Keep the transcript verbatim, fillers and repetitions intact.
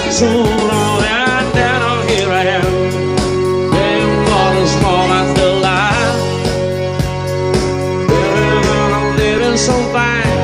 So long and down, here I am. Playing water small, I'm still alive. I'm living so fine.